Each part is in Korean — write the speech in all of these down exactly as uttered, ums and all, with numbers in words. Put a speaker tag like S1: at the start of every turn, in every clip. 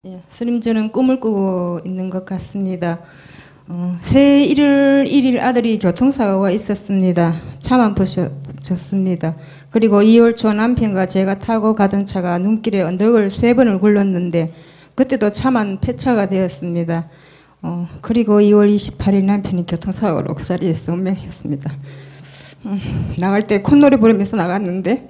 S1: 예, 스님 저는 꿈을 꾸고 있는 것 같습니다. 어, 새해 일월 일일 아들이 교통사고가 있었습니다. 차만 부셨습니다. 그리고 이월 초 남편과 제가 타고 가던 차가 눈길에 언덕을 세 번을 굴렀는데 그때도 차만 폐차가 되었습니다. 어, 그리고 이월 이십팔일 남편이 교통사고로 그 자리에서 운명했습니다. 음, 나갈 때 콧노래 부르면서 나갔는데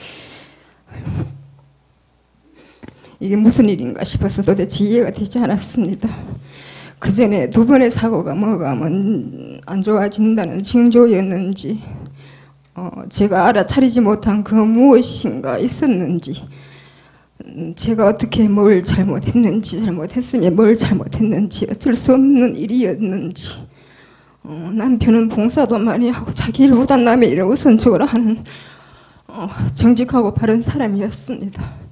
S1: 이게 무슨 일인가 싶어서 도대체 이해가 되지 않았습니다. 그 전에 두 번의 사고가 뭐가 안 좋아진다는 징조였는지, 어, 제가 알아차리지 못한 그 무엇인가 있었는지, 음, 제가 어떻게 뭘 잘못했는지, 잘못했으면 뭘 잘못했는지, 어쩔 수 없는 일이었는지, 어, 남편은 봉사도 많이 하고 자기 일보다 남의 일을 우선적으로 하는 어, 정직하고 바른 사람이었습니다.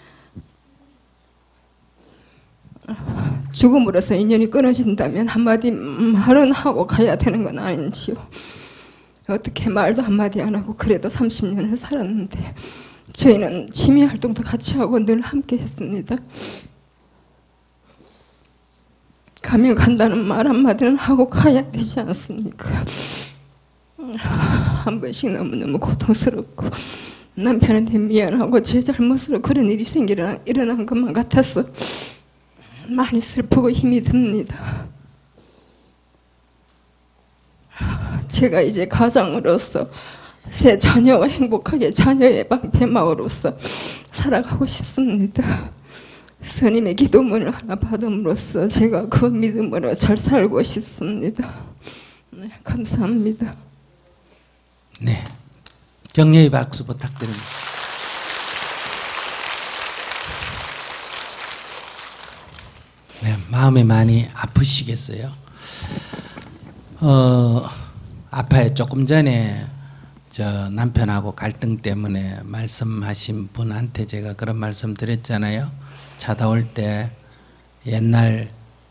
S1: 죽음으로써 인연이 끊어진다면 한마디 말은 하고 가야 되는 건 아닌지요. 어떻게 말도 한마디 안 하고 그래도 삼십 년을 살았는데 저희는 취미 활동도 같이 하고 늘 함께 했습니다. 가면 간다는 말 한마디는 하고 가야 되지 않습니까? 한 번씩 너무너무 고통스럽고 남편한테 미안하고 제 잘못으로 그런 일이 생기려 일어난 것만 같아서 많이 슬프고 힘이 듭니다. 제가 이제 가장으로서 새 자녀와 행복하게 자녀의 방패막으로서 살아가고 싶습니다. 스님의 기도문을 하나 받음으로써 제가 그 믿음으로 잘 살고 싶습니다. 네, 감사합니다.
S2: 네, 격려의 박수 부탁드립니다. 네, 마음이 많이 아프시겠어요. 어, 아파요. 조금 전에 저 남편하고 갈등 때문에 말씀하신 분한테 제가 그런 말씀 드렸잖아요. 차다 올 때 옛날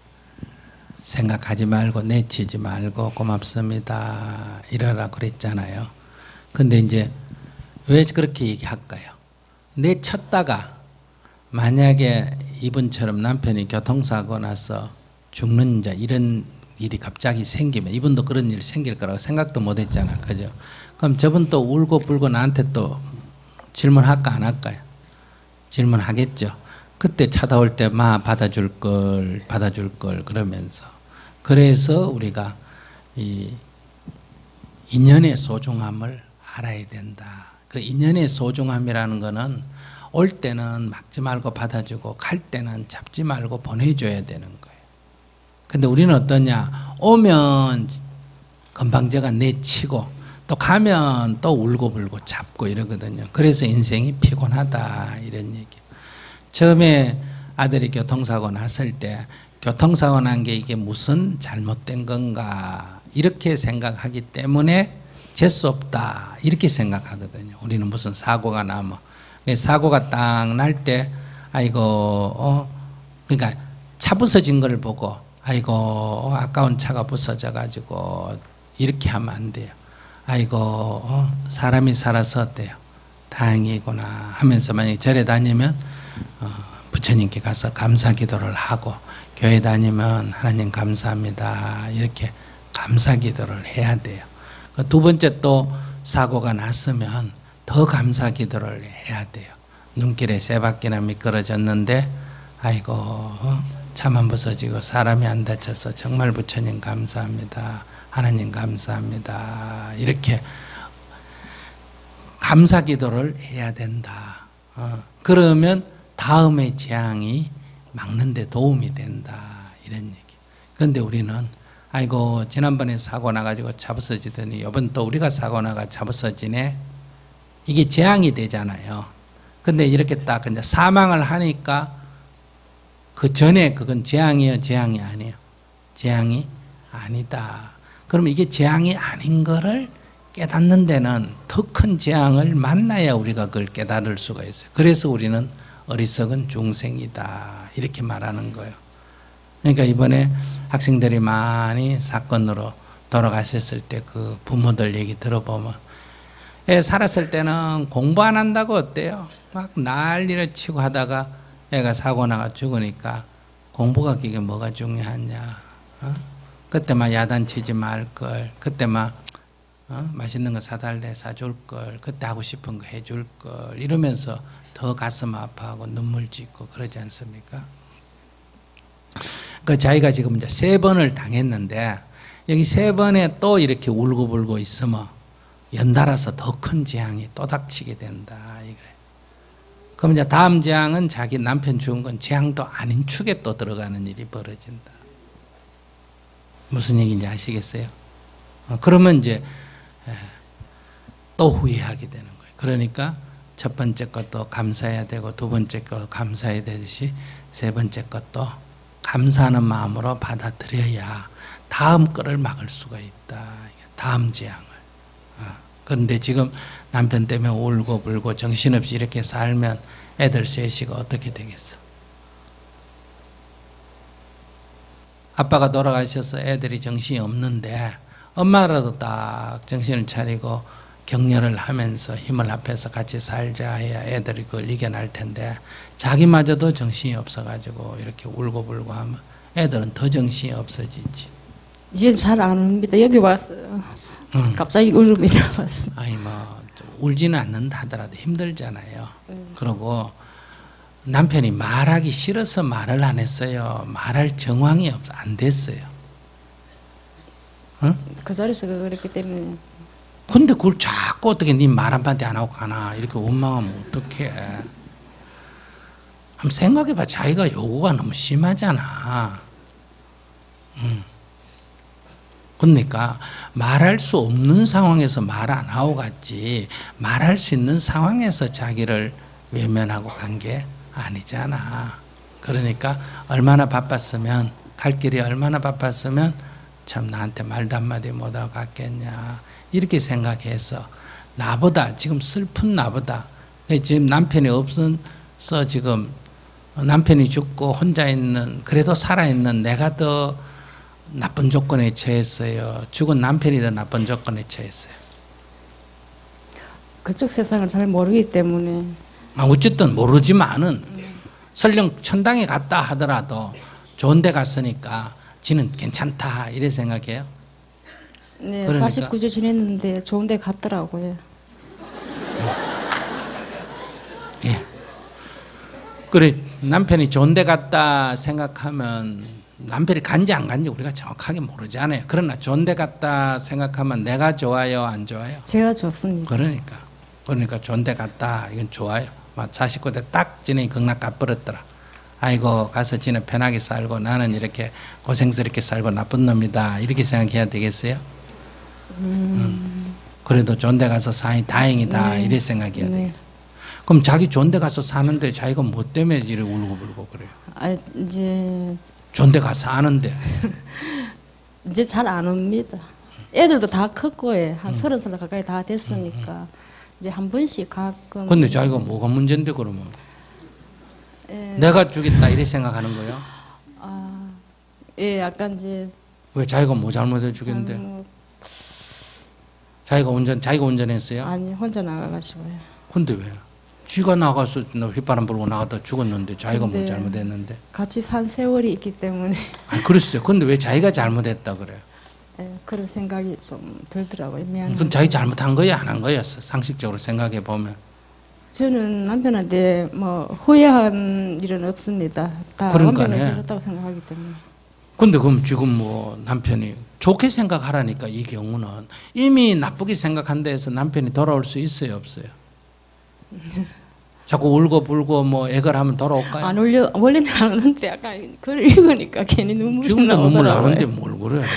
S2: 생각하지 말고 내치지 말고 고맙습니다 이러라 그랬잖아요. 근데 이제 왜 그렇게 얘기할까요? 내쳤다가 만약에 이분처럼 남편이 교통사고 나서 죽는 자 이런 일이 갑자기 생기면 이분도 그런 일이 생길 거라고 생각도 못 했잖아. 그죠? 그럼 저분 또 울고 불고 나한테 또 질문할까 안 할까요? 질문하겠죠. 그때 찾아올 때 마 받아줄 걸 받아줄 걸 그러면서 그래서 우리가 이 인연의 소중함을 알아야 된다. 그 인연의 소중함이라는 거는 올 때는 막지 말고 받아주고 갈 때는 잡지 말고 보내줘야 되는 거예요. 근데 우리는 어떠냐? 오면 건방져가 내치고 또 가면 또 울고불고 잡고 이러거든요. 그래서 인생이 피곤하다 이런 얘기예요. 처음에 아들이 교통사고 났을 때 교통사고 난 게 이게 무슨 잘못된 건가 이렇게 생각하기 때문에 재수 없다 이렇게 생각하거든요. 우리는 무슨 사고가 나면 사고가 딱 날 때 아이고 어 그러니까 차 부서진 걸 보고 아이고 어, 아까운 차가 부서져 가지고 이렇게 하면 안 돼요. 아이고 어, 사람이 살아서 어때요? 다행이구나 하면서 만약에 절에 다니면 어, 부처님께 가서 감사 기도를 하고 교회 다니면 하나님 감사합니다 이렇게 감사 기도를 해야 돼요. 두 번째 또 사고가 났으면 더 감사 기도를 해야 돼요. 눈길에 세 바퀴나 미끄러졌는데 아이고 어? 차만 부서지고 사람이 안 다쳐서 정말 부처님 감사합니다. 하나님 감사합니다. 이렇게 감사 기도를 해야 된다. 어, 그러면 다음의 재앙이 막는 데 도움이 된다. 이런 얘기. 그런데 우리는 아이고 지난번에 사고 나가지고 차 부서지더니 이번 또 우리가 사고 나가 차 부서지네. 이게 재앙이 되잖아요. 근데 이렇게 딱 이제 사망을 하니까 그 전에 그건 재앙이에요, 재앙이 아니에요? 재앙이 아니다. 그럼 이게 재앙이 아닌 거를 깨닫는 데는 더 큰 재앙을 만나야 우리가 그걸 깨달을 수가 있어요. 그래서 우리는 어리석은 중생이다 이렇게 말하는 거예요. 그러니까 이번에 학생들이 많이 사건으로 돌아가셨을 때 그 부모들 얘기 들어보면 애 살았을 때는 공부 안 한다고 어때요? 막 난리를 치고 하다가 애가 사고 나가 죽으니까 공부가 그게 뭐가 중요하냐. 어? 그때만 야단치지 말걸. 그때만 어? 맛있는 거 사달래 사줄걸. 그때 하고 싶은 거 해줄걸. 이러면서 더 가슴 아파하고 눈물 짓고 그러지 않습니까? 그 자기가 지금 이제 세 번을 당했는데 여기 세 번에 또 이렇게 울고불고 있으면 연달아서 더 큰 재앙이 또 닥치게 된다 이거예요. 그럼 이제 다음 재앙은 자기 남편 죽은 건 재앙도 아닌 축에 또 들어가는 일이 벌어진다. 무슨 얘기인지 아시겠어요? 어, 그러면 이제 또 후회하게 되는 거예요. 그러니까 첫 번째 것도 감사해야 되고 두 번째 것도 감사해야 되듯이 세 번째 것도 감사하는 마음으로 받아들여야 다음 거를 막을 수가 있다. 다음 재앙을. 그런데 지금 남편 때문에 울고 불고 정신없이 이렇게 살면 애들 셋이가 어떻게 되겠어? 아빠가 돌아가셔서 애들이 정신이 없는데 엄마라도 딱 정신을 차리고 격려를 하면서 힘을 합해서 같이 살자 해야 애들이 그걸 이겨낼 텐데 자기마저도 정신이 없어가지고 이렇게 울고불고 하면 애들은 더 정신이 없어지지.
S1: 이제 잘 안 옵니다. 여기 왔어요.
S2: 응.
S1: 갑자기 울음이 나왔어요.
S2: 아니 뭐 울지는 않는다 하더라도 힘들잖아요. 응. 그리고 남편이 말하기 싫어서 말을 안 했어요. 말할 정황이 없, 안 됐어요. 응?
S1: 그 자리에서 그랬기 때문에.
S2: 근데 그걸 자꾸 어떻게 네 말 한마디 안 하고 가나 이렇게 원망하면 어떡해. 한번 생각해봐. 자기가 요구가 너무 심하잖아. 응. 그러니까 말할 수 없는 상황에서 말 안 하고 갔지 말할 수 있는 상황에서 자기를 외면하고 간 게 아니잖아. 그러니까 얼마나 바빴으면 갈 길이 얼마나 바빴으면 참 나한테 말도 한마디 못하고 갔겠냐 이렇게 생각해서 나보다 지금 슬픈 나보다 지금 남편이 없어서 지금 남편이 죽고 혼자 있는 그래도 살아있는 내가 더 나쁜 조건에 처했어요. 죽은 남편이 더 나쁜 조건에 처했어요.
S1: 그쪽 세상을 잘 모르기 때문에.
S2: 아, 어쨌든 모르지만은 음. 설령 천당에 갔다 하더라도 좋은 데 갔으니까 지는 괜찮다 이래 생각해요.
S1: 네,
S2: 그러니까.
S1: 사십구 주 지냈는데 좋은 데 갔더라고요.
S2: 예. 그래 남편이 좋은 데 갔다 생각하면 남편이 간지 안 간지 우리가 정확하게 모르잖아요. 그러나 좋은 데 갔다 생각하면 내가 좋아요 안 좋아요?
S1: 제가 좋습니다.
S2: 그러니까 그러니까 좋은 데 갔다 이건 좋아요. 사십구 대 딱 지네 극락 가버렸더라. 아이고 가서 지네 편하게 살고 나는 이렇게 고생스럽게 살고 나쁜 놈이다 이렇게 생각해야 되겠어요? 음. 음. 그래도 좋은 데 가서 사니 다행이다 네. 이래 생각해야 네. 되겠어요? 그럼 자기 좋은 데 가서 사는데 자기가 뭐 때문에 이래 울고불고 그래요?
S1: 아 이제
S2: 좋은 데 가서 사는데
S1: 이제 잘 안 옵니다. 애들도 다 컸고 한 서른 살 가까이 다 됐으니까 음, 음. 이제 한 번씩 가끔.
S2: 근데 자기가 뭐가 문제인데 그러면? 에... 내가 죽겠다 이래 생각하는 거예요?
S1: 아, 예, 약간 이제.
S2: 왜 자기가 뭐 잘못해 주겠는데? 잘못... 자기가 운전 자기가 운전했어요?
S1: 아니 혼자 나가가지고요.
S2: 근데 왜? 쥐가 나가서 휘바람 불고 나갔다 죽었는데 자기가 뭐 잘못했는데?
S1: 같이 산 세월이 있기 때문에.
S2: 아, 그랬어요. 근데 왜 자기가 잘못했다 그래요?
S1: 예, 그런 생각이 좀 들더라고요. 미안해.
S2: 그럼 자기 잘못한 거야, 안 한 거야? 상식적으로 생각해 보면.
S1: 저는 남편한테 뭐 후회한 일은 없습니다. 다 남편을 해줬다고 생각하기 때문에.
S2: 근데 그럼 지금 뭐 남편이 좋게 생각하라니까 이 경우는 이미 나쁘게 생각한 데에서 남편이 돌아올 수 있어요, 없어요? 자꾸 울고 불고 뭐 애걸 하면 돌아올까요?
S1: 안 울려 원래는 안 오는데 약간 글을 읽으니까 괜히 눈물이
S2: 지금도 눈물 나오는데 뭘 그래?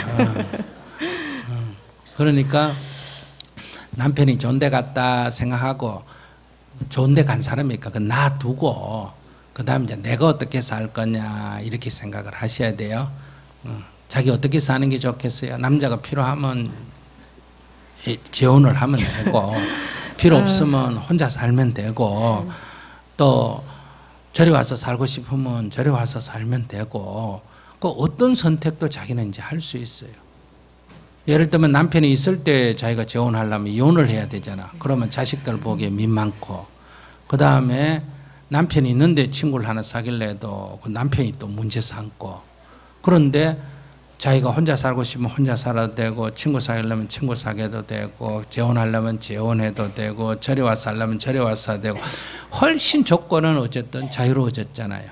S2: 그러니까 남편이 좋은 데 갔다 생각하고 좋은 데 간 사람이니까 그 놔두고 그 다음 이제 내가 어떻게 살 거냐 이렇게 생각을 하셔야 돼요. 자기 어떻게 사는 게 좋겠어요? 남자가 필요하면 재혼을 하면 되고 필요 없으면 혼자 살면 되고 또 저리 와서 살고 싶으면 저리 와서 살면 되고 그 어떤 선택도 자기는 이제 할 수 있어요. 예를 들면 남편이 있을 때 자기가 재혼하려면 이혼을 해야 되잖아. 그러면 자식들 보기에 민망고 그 다음에 남편이 있는데 친구를 하나 사귈래 해도 그 남편이 또 문제 삼고, 그런데 자기가 혼자 살고 싶으면 혼자 살아도 되고, 친구 사귀려면 친구 사귀어도 되고, 재혼하려면 재혼해도 되고, 저리 와서 하려면 저리 와서 해도 되고, 훨씬 조건은 어쨌든 자유로워졌잖아요.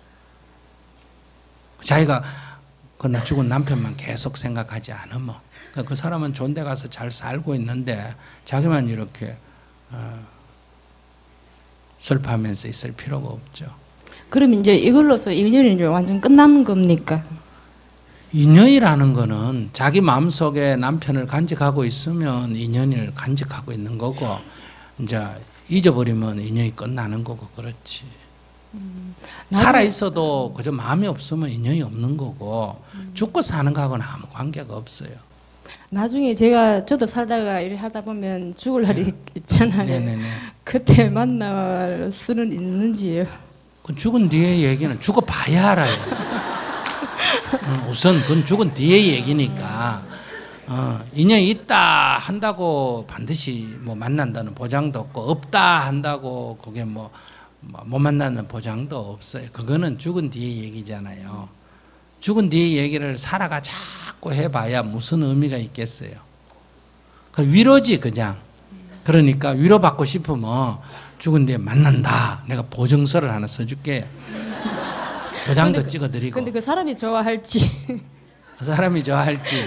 S2: 자기가 그나 죽은 남편만 계속 생각하지 않으면, 그러니까 그 사람은 좋은 데 가서 잘 살고 있는데 자기만 이렇게 어, 슬퍼하면서 있을 필요가 없죠.
S3: 그럼 이제 이걸로서 인연이 이제 완전 끝난 겁니까?
S2: 인연이라는 거는 자기 마음속에 남편을 간직하고 있으면 인연을 간직하고 있는 거고, 이제 잊어버리면 인연이 끝나는 거고, 그렇지. 음, 살아 있어도 그저 마음이 없으면 인연이 없는 거고, 음. 죽고 사는 거하고는 아무 관계가 없어요.
S3: 나중에 제가 저도 살다가 일을 하다 보면 죽을 날이 네. 있잖아요. 네네네. 그때 만날 수는 있는지요?
S2: 그 죽은 뒤의 얘기는 죽어봐야 알아요. 우선 그건 죽은 뒤의 얘기니까, 어, 인연이 있다 한다고 반드시 뭐 만난다는 보장도 없고, 없다 한다고 그게 뭐 못 만나는 보장도 없어요. 그거는 죽은 뒤의 얘기잖아요. 죽은 뒤의 얘기를 살아가 자꾸 해봐야 무슨 의미가 있겠어요. 그 위로지 그냥. 그러니까 위로받고 싶으면 죽은 뒤에 만난다, 내가 보증서를 하나 써줄게. 도장도 근데, 찍어드리고.
S3: 근데 그 사람이 좋아할지.
S2: 그 사람이 좋아할지.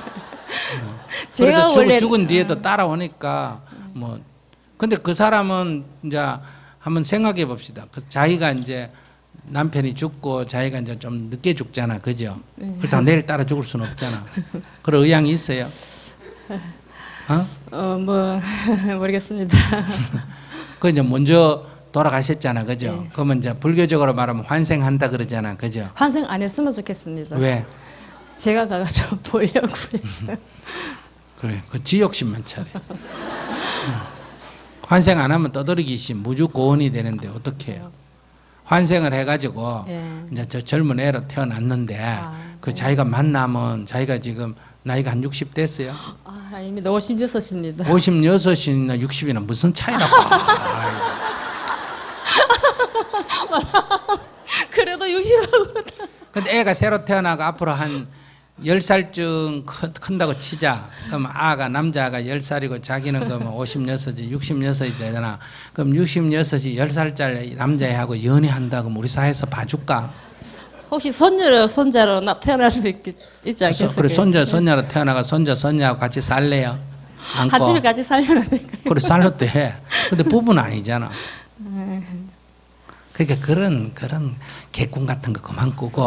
S3: 제가
S2: 죽,
S3: 원래
S2: 죽은 뒤에도 따라오니까 뭐. 근데 그 사람은 이제 한번 생각해 봅시다. 그 자기가 이제 남편이 죽고 자기가 이제 좀 늦게 죽잖아, 그죠? 네. 그렇다고 내일 따라 죽을 수는 없잖아. 그런 의향이 있어요? 어?
S3: 어, 뭐 모르겠습니다.
S2: 그 이제 먼저 돌아가셨잖아, 그죠?
S3: 네.
S2: 그러면 이제 불교적으로 말하면 환생한다 그러잖아, 그죠?
S3: 환생 안 했으면 좋겠습니다.
S2: 왜?
S3: 제가 가서 보려고요.
S2: 그래, 그 지욕심만 차려. 환생 안 하면 떠돌이기심, 무주고원이 되는데 어떻게 해요? 환생을 해가지고 예. 이제 저 젊은 애로 태어났는데 아, 그 네. 자기가 만나면 자기가 지금 나이가 한 육십 됐어요?
S3: 아, 이미 오십육입니다.
S2: 오십육이나 육십이나 무슨 차이라고.
S3: 그래도 육십하고.
S2: 근데 애가 새로 태어나고 앞으로 한 열 살쯤 큰다고 치자. 그럼 아가 남자가 열 살이고 자기는 그러면 오십육이, 육십육이 되잖아. 그럼 육십육이 열 살짜리 남자애하고 연애한다고 우리 사회에서 봐줄까?
S3: 혹시 손녀로 손자로 태어날 수도 있, 있지 않겠어요?
S2: 그래, 손자 손녀로 태어나가 손자 손녀하고 같이 살래요?
S3: 안고. 한 집에 같이 살면 안 될까요?
S2: 그래, 살려도 해. 근데 부부는 아니잖아. 그러니까 그런 그런 개꿈 같은 거 그만 꾸고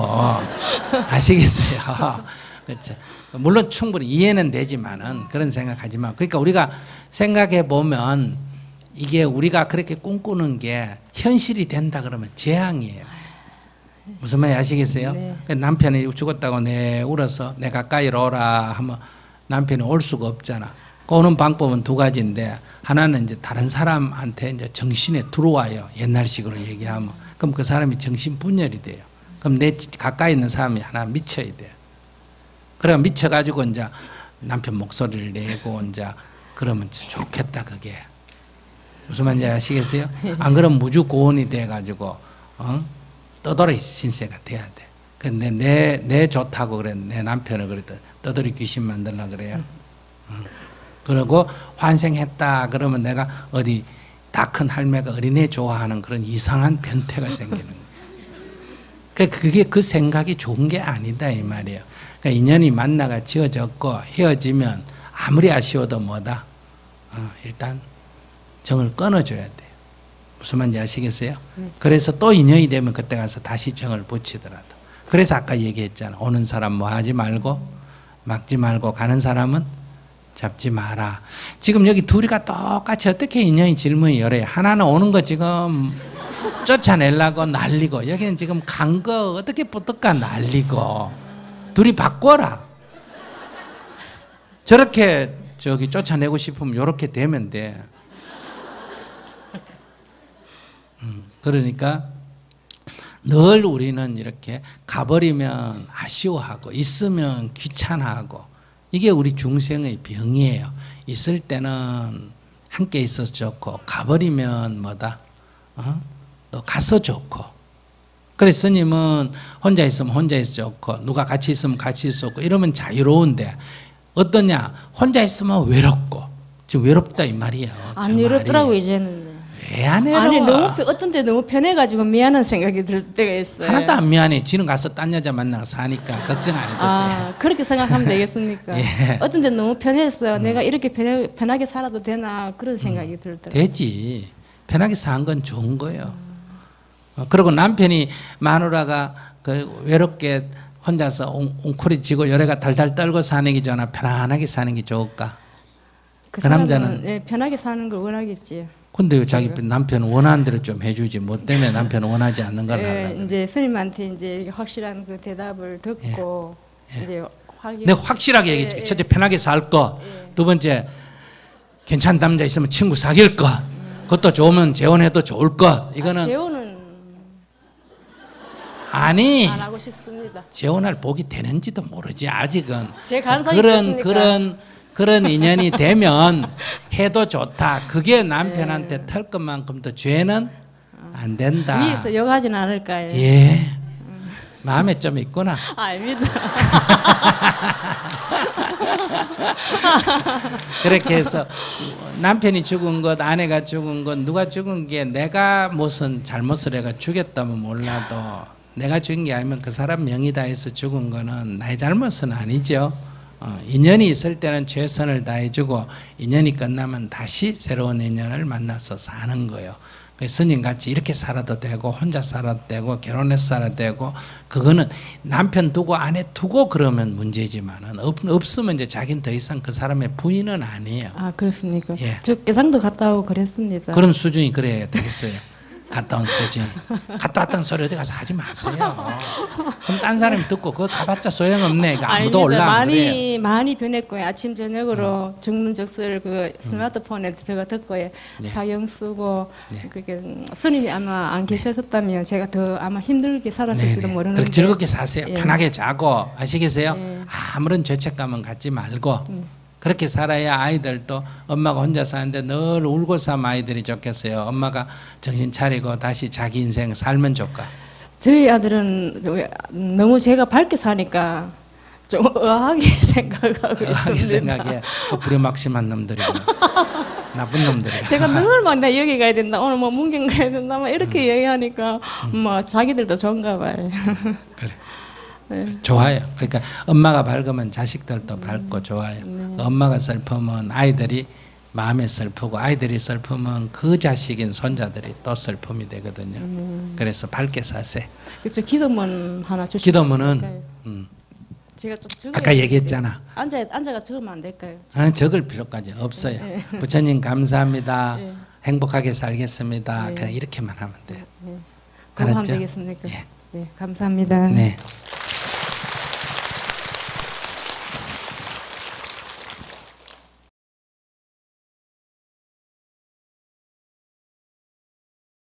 S2: 아시겠어요? 그렇죠. 물론 충분히 이해는 되지만은 그런 생각하지 마. 그러니까 우리가 생각해 보면 이게 우리가 그렇게 꿈꾸는 게 현실이 된다 그러면 재앙이에요. 무슨 말인지 아시겠어요? 네. 남편이 죽었다고 내 울어서 내 가까이로 오라 하면 남편이 올 수가 없잖아. 오는 방법은 두 가지인데, 하나는 이제 다른 사람한테 이제 정신에 들어와요. 옛날식으로 얘기하면. 그럼 그 사람이 정신분열이 돼요. 그럼 내 가까이 있는 사람이 하나 미쳐야 돼요. 그래 미쳐가지고 이제 남편 목소리를 내고 이제 그러면 좋겠다, 그게. 무슨 말인지 아시겠어요? 안 그러면 무주고원이 돼가지고, 어? 떠돌이 신세가 돼야 돼. 근데 내, 내 좋다고 그래. 내 남편을 그랬더니 떠돌이 귀신 만들라 그래요. 응. 그리고 환생했다 그러면 내가 어디 다 큰 할매가 어린애 좋아하는 그런 이상한 변태가 생기는 거예요. 그게 그 생각이 좋은 게 아니다 이 말이에요. 그러니까 인연이 만나가 지어졌고 헤어지면 아무리 아쉬워도 뭐다? 어, 일단 정을 끊어줘야 돼요. 무슨 말인지 아시겠어요? 그래서 또 인연이 되면 그때 가서 다시 정을 붙이더라도. 그래서 아까 얘기했잖아. 오는 사람 뭐 하지 말고 막지 말고 가는 사람은 잡지 마라. 지금 여기 둘이가 똑같이 어떻게 인연이 질문이 열어요. 하나는 오는 거 지금 쫓아내려고 난리고, 여기는 지금 간 거 어떻게 붙을까 난리고. 둘이 바꿔라. 저렇게 저기 쫓아내고 싶으면 이렇게 되면 돼. 음, 그러니까 늘 우리는 이렇게 가버리면 아쉬워하고 있으면 귀찮아하고, 이게 우리 중생의 병이에요. 있을 때는 함께 있어서 좋고 가버리면 뭐다? 어? 또 가서 좋고. 그래서 스님은 혼자 있으면 혼자 있어 좋고 누가 같이 있으면 같이 있어 좋고 이러면 자유로운데 어떠냐? 혼자 있으면 외롭고. 지금 외롭다 이 말이에요.
S3: 안 외롭더라고 이제는.
S2: 왜 안 외로워?
S3: 아니 너무 어떤 때 너무 편해가지고 미안한 생각이 들 때가 있어요.
S2: 하나도 안 미안해. 지는 가서 딴 여자 만나서 사니까 걱정 안 해도
S3: 아
S2: 돼.
S3: 그렇게 생각하면 되겠습니까?
S2: 예.
S3: 어떤 때 너무 편했어. 음. 내가 이렇게 편하, 편하게 살아도 되나 그런 생각이 음. 들더라고요.
S2: 되지. 편하게 사는 건 좋은 거예요. 음. 어, 그리고 남편이 마누라가 그 외롭게 혼자서 웅크리 지고 요래가 달달 떨고 사는 게 좋나 편안하게 사는 게 좋을까?
S3: 그,
S2: 그 남자는
S3: 네, 편하게 사는 걸 원하겠지.
S2: 근데 자기 남편 원하는 대로 좀 해주지 뭐 때문에 남편 원하지 않는 걸
S3: 예,
S2: 하려고.
S3: 이제 스님한테 이제 확실한 그 대답을 듣고
S2: 예, 예.
S3: 이제 확인.
S2: 내가 확실하게
S3: 예,
S2: 얘기해.
S3: 예.
S2: 첫째 편하게 살 거.
S3: 예.
S2: 두 번째 괜찮은 남자 있으면 친구 사귈 거. 음. 그것도 좋으면 재혼해도 좋을 거. 이거는
S3: 아, 재혼은
S2: 아니
S3: 안 하고 싶습니다.
S2: 재혼할 복이 되는지도 모르지 아직은.
S3: 제 간섭이
S2: 그런
S3: 있겠습니까?
S2: 그런 그런 인연이 되면 해도 좋다. 그게 남편한테 예. 털 것만큼도 죄는 안 된다.
S3: 위에서 욕하진 않을까요?
S2: 예. 음. 마음에 좀 있구나.
S3: 아닙니다.
S2: 그렇게 해서 남편이 죽은 것, 아내가 죽은 것, 누가 죽은 게 내가 무슨 잘못을 해가 죽였다면 몰라도 내가 죽은 게 아니면 그 사람 명의 다해서 죽은 거는 나의 잘못은 아니죠. 어, 인연이 있을 때는 최선을 다해주고 인연이 끝나면 다시 새로운 인연을 만나서 사는 거예요. 스님같이 이렇게 살아도 되고 혼자 살아도 되고 결혼해서 살아도 되고 그거는 남편 두고 아내 두고 그러면 문제지만은 없, 없으면 이제 자기는 더 이상 그 사람의 부인은 아니에요.
S3: 아 그렇습니까?
S2: 예.
S3: 저 개장도 갔다 오고 그랬습니다.
S2: 그런 수준이 그래야 되겠어요. 갔다 온 수준. 갔다 왔다는 소리 어디 가서 하지 마세요. 그럼 딴 사람이 듣고 그거 가봤자 소용없네. 아무도
S3: 아닙니다.
S2: 올라
S3: 많이
S2: 그래요.
S3: 많이 변했고요. 아침 저녁으로 음. 정문적설 그 스마트폰에 제가 듣고 네. 사경 쓰고 네. 그게 스님이 아마 안 계셨었다면 제가 더 아마 힘들게 살았을지도
S2: 네네.
S3: 모르는데.
S2: 즐겁게 사세요.
S3: 예.
S2: 편하게 자고 아시겠어요?
S3: 예.
S2: 아무런 죄책감은 갖지 말고
S3: 예.
S2: 그렇게 살아야 아이들도 엄마가 혼자 사는데 늘 울고 사면 아이들이 좋겠어요. 엄마가 정신 차리고 다시 자기 인생 살면 좋까.
S3: 저희 아들은 너무 제가 밝게 사니까 좀 의아하게 생각하고
S2: 의아하게
S3: 있습니다.
S2: 생각해. 그 부려막심한 놈들이고 나쁜 놈들이.
S3: 제가 늘 막 나 여기 가야 된다. 오늘 뭐 문경 가야 된다. 막 이렇게 음. 얘기하니까 음. 뭐 자기들도 좋은가 봐요.
S2: 그래. 네. 좋아요. 그러니까 엄마가 밝으면 자식들도 음. 밝고 좋아요. 네. 엄마가 슬프면 아이들이 마음에 슬프고 아이들이 슬프면 그 자식인 손자들이 또 슬픔이 되거든요. 음. 그래서 밝게 사세요.
S3: 그렇죠. 기도문 하나 주시면
S2: 기도문은 음.
S3: 제가 좀
S2: 아까 얘기했잖아.
S3: 앉아 앉아가 적으면 안 될까요?
S2: 아, 적을 필요까지 없어요. 네. 부처님 감사합니다. 네. 행복하게 살겠습니다. 네. 그냥 이렇게만 하면 돼요.
S3: 네. 그럼 하면 되겠습니까? 네. 네, 감사합니다.
S2: 네.